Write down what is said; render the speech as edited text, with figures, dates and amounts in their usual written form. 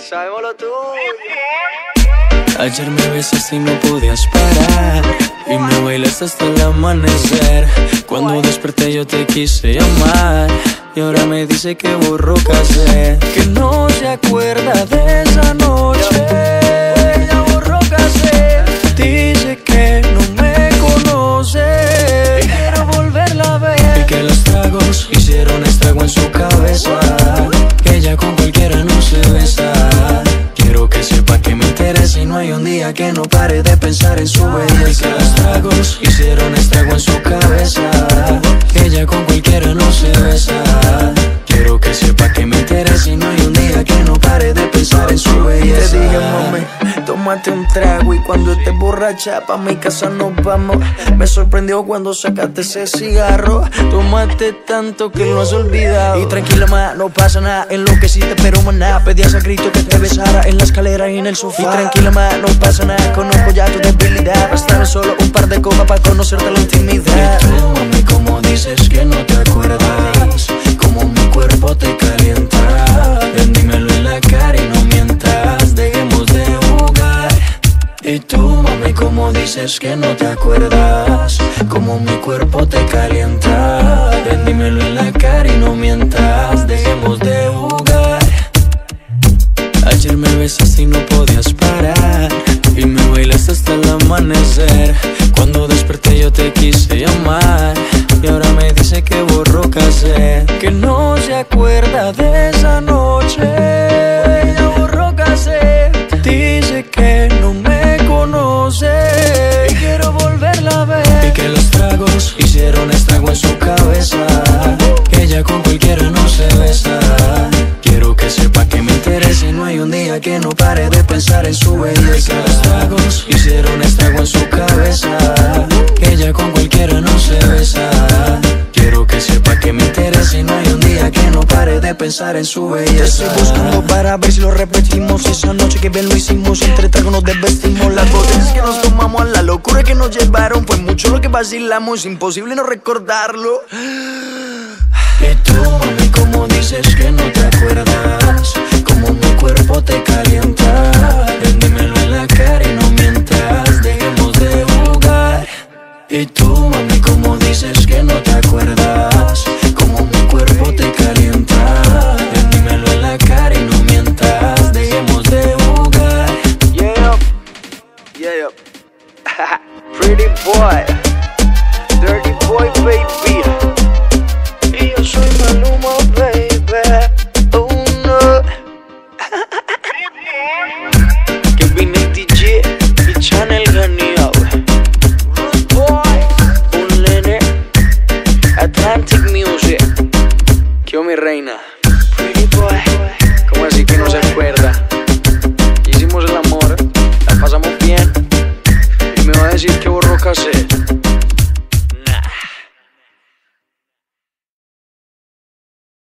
Sabemos lo tuyo. Ayer me besaste y no podías parar, y me bailaste hasta el amanecer. Cuando desperté yo te quise llamar, y ahora me dice que borró casé, que no se acuerda de esa noche. Ya borró casé, dice que no me conoce, y quiero volverla a ver, y que los tragos hicieron estrago en su cabeza, que ella con cualquiera no se besa. Quiero que sepa que me interesa y no hay un día que no pare de pensar en su belleza. Que los tragos hicieron estrago en su cabeza, que ella con cualquiera no se besa. Quiero que sepa que me interesa y no hay un día que no pare de pensar en su belleza. Te dije, mami, tómate un trago y cuando estés borracha pa' mi casa nos vamos. Me sorprendió cuando sacaste ese cigarro. Tomaste tanto que lo has olvidado. Y tranquila, ma, no pasa nada. Enloqueciste pero maná, pedías a grito que te besara en la escalera y en el sofá. Y tranquila, ma, no pasa nada. Conozco ya tu debilidad. Bastaron solo un par de copas para conocerte la intimidad. Y tú, mami, como dices que no te acuerdas, como mi cuerpo te calienta. Ven, dímelo en la cara y no mientas, dejemos de jugar. Y tú, mami, como dices que no te acuerdas, como mi cuerpo te calienta. Ven, dímelo en la cara y no mientas, dejemos de jugar. Ayer me besaste y no podías parar, y me bailaste hasta el amanecer. Cuando desperté yo te quise llamar, y ahora me dice que borró casé, que no se acuerda de esa noche. Ya borró casé, dice que no me conoce, y quiero volverla a ver, y que los tragos hicieron estrago en su cabeza, que ella con cualquiera no se besa. Quiero que sepa que me interesa y no hay un día que no pare de pensar en su belleza. Que los tragos hicieron estrago en su cabeza, que ella con cualquiera no se besa. Quiero que sepa que me interesa y no hay un día que no pare de pensar en su belleza. Te estoy buscando para ver si lo repetimos. Esa noche que bien lo hicimos, entre tragos nos desvestimos. Las botellas que nos tomamos, la locura que nos llevaron, fue mucho lo que vacilamos, imposible no recordarlo. Y tú, mami, como dices que no te acuerdas, como mi cuerpo te calienta. Ven, dímelo en la cara y no mientas, dejemos de jugar. Y tú, mami, como dices que no te acuerdas, como mi cuerpo te calienta. Ven, dímelo en la cara y no mientas, dejemos de jugar. Yeah, yeah. Pretty boy, dirty boy, baby. Y yo soy Maluma, baby. Oh no. Que vine DJ y Channel Ganeo. Rude boy, un nene. Atlantic Music. Que mi reina. Pretty boy. ¿Cómo así que no se acuerda? Hicimos el amor, la pasamos bien, y me va a decir que borró cassette.